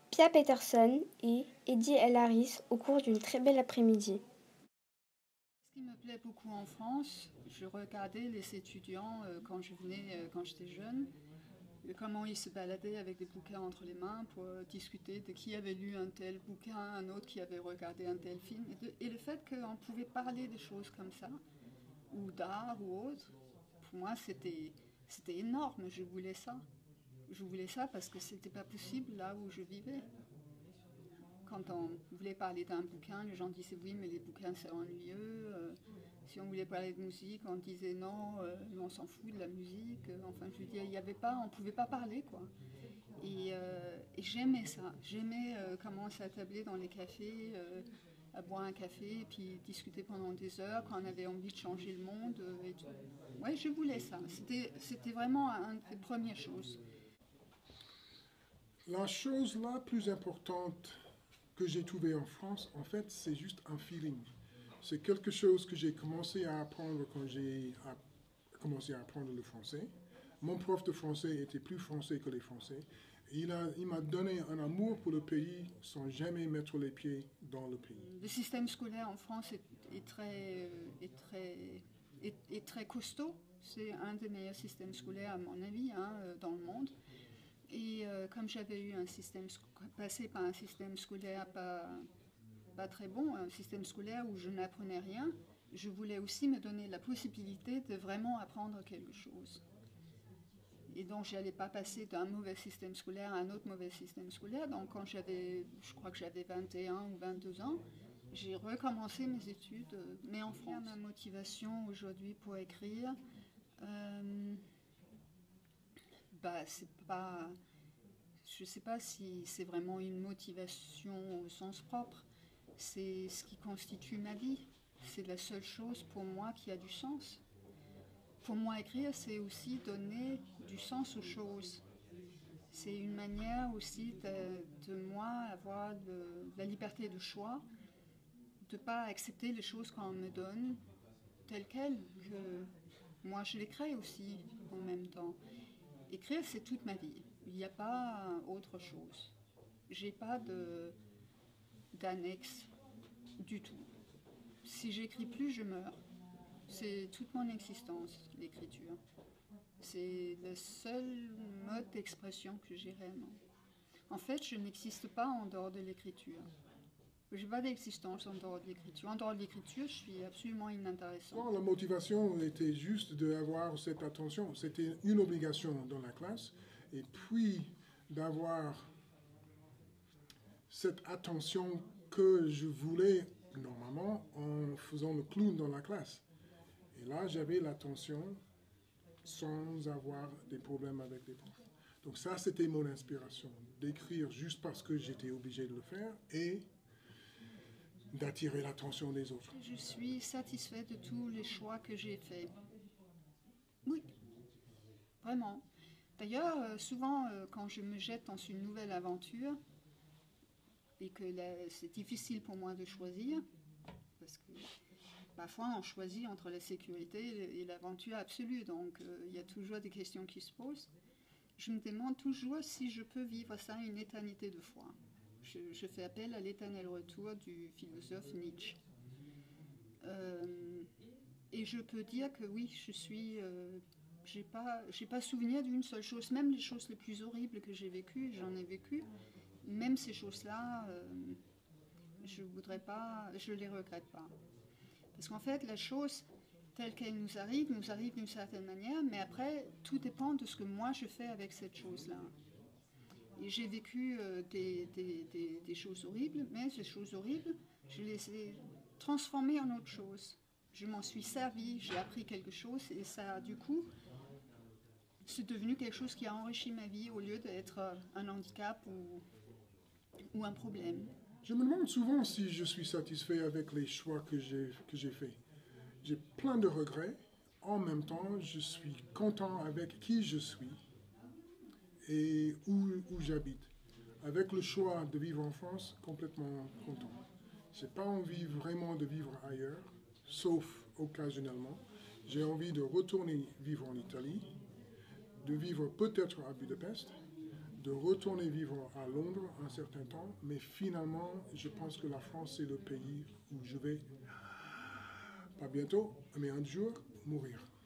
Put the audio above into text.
Pia Peterson et Eddie L. Harris au cours d'une très belle après-midi. Ce qui me plaît beaucoup en France, je regardais les étudiants quand je venais, quand j'étais jeune, comment ils se baladaient avec des bouquins entre les mains pour discuter de qui avait lu un tel bouquin, un autre qui avait regardé un tel film. Et le fait qu'on pouvait parler des choses comme ça, ou d'art ou autre, pour moi c'était énorme, je voulais ça. Je voulais ça parce que c'était pas possible là où je vivais. Quand on voulait parler d'un bouquin, les gens disaient oui, mais les bouquins c'est ennuyeux. Si on voulait parler de musique, on disait non, on s'en fout de la musique. Enfin, je veux dire, il y avait pas, on pouvait pas parler quoi. Et j'aimais ça. J'aimais commencer à tabler dans les cafés, à boire un café et puis discuter pendant des heures quand on avait envie de changer le monde et tout. Ouais, je voulais ça. C'était vraiment une des premières choses. La chose la plus importante que j'ai trouvée en France, en fait, c'est juste un feeling. C'est quelque chose que j'ai commencé à apprendre quand j'ai commencé à apprendre le français. Mon prof de français était plus français que les Français. Il m'a donné un amour pour le pays sans jamais mettre les pieds dans le pays. Le système scolaire en France est très, est très, est très costaud. C'est un des meilleurs systèmes scolaires, à mon avis, hein, dans le monde. Et comme j'avais eu un système passé par un système scolaire pas très bon, un système scolaire où je n'apprenais rien, je voulais aussi me donner la possibilité de vraiment apprendre quelque chose. Et donc, je n'allais pas passer d'un mauvais système scolaire à un autre mauvais système scolaire. Donc, quand j'avais, je crois que j'avais 21 ou 22 ans, j'ai recommencé mes études, mais en France. Ma motivation aujourd'hui pour écrire, euh, c'est pas, je ne sais pas si c'est vraiment une motivation au sens propre. C'est ce qui constitue ma vie. C'est la seule chose pour moi qui a du sens. Pour moi, écrire, c'est aussi donner du sens aux choses. C'est une manière aussi de moi avoir la liberté de choix, de ne pas accepter les choses qu'on me donne telles quelles, que moi je les crée aussi en même temps. Écrire, c'est toute ma vie. Il n'y a pas autre chose. J'ai pas d'annexe du tout. Si j'écris plus, je meurs. C'est toute mon existence, l'écriture. C'est le seul mode d'expression que j'ai réellement. En fait, je n'existe pas en dehors de l'écriture. Je n'ai pas d'existence en dehors de l'écriture. En dehors de l'écriture, je suis absolument inintéressante. Bon, la motivation était juste d'avoir cette attention. C'était une obligation dans la classe. Et puis d'avoir cette attention que je voulais normalement en faisant le clown dans la classe. Et là, j'avais l'attention sans avoir des problèmes avec les profs. Donc ça, c'était mon inspiration, d'écrire juste parce que j'étais obligé de le faire et d'attirer l'attention des autres. Je suis satisfaite de tous les choix que j'ai faits. Oui, vraiment. D'ailleurs, souvent, quand je me jette dans une nouvelle aventure, et que c'est difficile pour moi de choisir, parce que parfois on choisit entre la sécurité et l'aventure absolue, donc il y a toujours des questions qui se posent. Je me demande toujours si je peux vivre ça une éternité de foi. Je fais appel à l'éternel retour du philosophe Nietzsche. Et je peux dire que oui, j'ai pas souvenir d'une seule chose, même les choses les plus horribles que j'ai vécues, j'en ai vécu, même ces choses-là, je les regrette pas. Parce qu'en fait, la chose telle qu'elle nous arrive d'une certaine manière, mais après, tout dépend de ce que moi je fais avec cette chose-là. Et j'ai vécu des choses horribles, mais ces choses horribles, je les ai transformées en autre chose. Je m'en suis servi, j'ai appris quelque chose, et ça, du coup, c'est devenu quelque chose qui a enrichi ma vie au lieu d'être un handicap ou un problème. Je me demande souvent si je suis satisfait avec les choix que j'ai faits. J'ai plein de regrets. En même temps, je suis content avec qui je suis et où j'habite. Avec le choix de vivre en France, complètement content. Je n'ai pas envie vraiment de vivre ailleurs, sauf occasionnellement. J'ai envie de retourner vivre en Italie, de vivre peut-être à Budapest, de retourner vivre à Londres un certain temps, mais finalement, je pense que la France est le pays où je vais, pas bientôt, mais un jour, mourir.